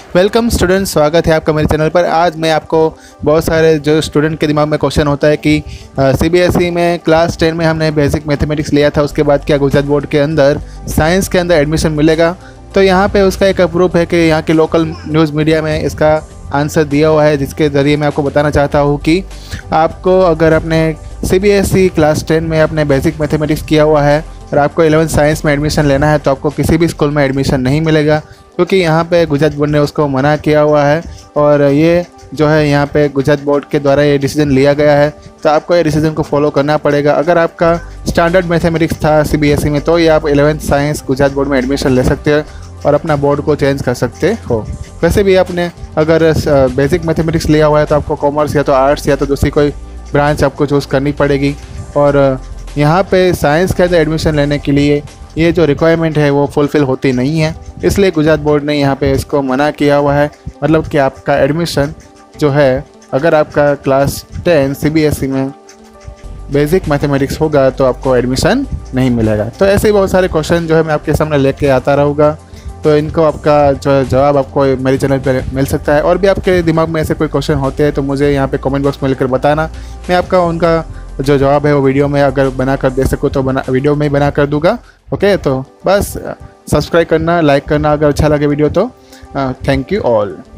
Welcome student, स्वागत है आपका मेरे चैनल पर। आज मैं आपको बहुत सारे जो स्टूडेंट के दिमाग में क्वेश्चन होता है कि सीबीएसई में क्लास 10 में हमने बेसिक मैथमेटिक्स लिया था, उसके बाद क्या गुजरात बोर्ड के अंदर साइंस के अंदर एडमिशन मिलेगा। तो यहाँ पे उसका एक प्रूफ है कि यहाँ के लोकल न्यूज़ मीडिया में इसका आंसर दिया हुआ है, जिसके ज़रिए मैं आपको बताना चाहता हूँ कि आपको अगर अपने सीबीएसई क्लास 10 में अपने बेसिक मैथमेटिक्स किया हुआ है और आपको 11th साइंस में एडमिशन लेना है तो आपको किसी भी स्कूल में एडमिशन नहीं मिलेगा, क्योंकि यहाँ पे गुजरात बोर्ड ने उसको मना किया हुआ है। और ये जो है यहाँ पे गुजरात बोर्ड के द्वारा ये डिसीजन लिया गया है, तो आपको ये डिसीजन को फॉलो करना पड़ेगा। अगर आपका स्टैंडर्ड मैथमेटिक्स था सीबीएसई में तो ये आप 11th साइंस गुजरात बोर्ड में एडमिशन ले सकते हैं और अपना बोर्ड को चेंज कर सकते हो। वैसे भी आपने अगर बेसिक मैथमेटिक्स लिया हुआ है तो आपको कॉमर्स या तो आर्ट्स या तो दूसरी कोई ब्रांच आपको चूज़ करनी पड़ेगी। और यहाँ पे साइंस के अंदर एडमिशन लेने के लिए ये जो रिक्वायरमेंट है वो फुलफ़िल होती नहीं है, इसलिए गुजरात बोर्ड ने यहाँ पे इसको मना किया हुआ है। मतलब कि आपका एडमिशन जो है, अगर आपका क्लास 10 सीबीएसई में बेसिक मैथमेटिक्स होगा तो आपको एडमिशन नहीं मिलेगा। तो ऐसे ही बहुत सारे क्वेश्चन जो है मैं आपके सामने लेके आता रहूँगा, तो इनको आपका जो जवाब आपको मेरे चैनल पर मिल सकता है। और भी आपके दिमाग में ऐसे कोई क्वेश्चन होते हैं तो मुझे यहाँ पे कमेंट बॉक्स में लिखकर बताना, मैं आपका उनका जो जवाब है वो वीडियो में अगर बना कर दे सकूँ तो वीडियो में ही बना कर दूँगा। ओके, तो बस सब्सक्राइब करना, लाइक करना अगर अच्छा लगे वीडियो तो। Thank you all.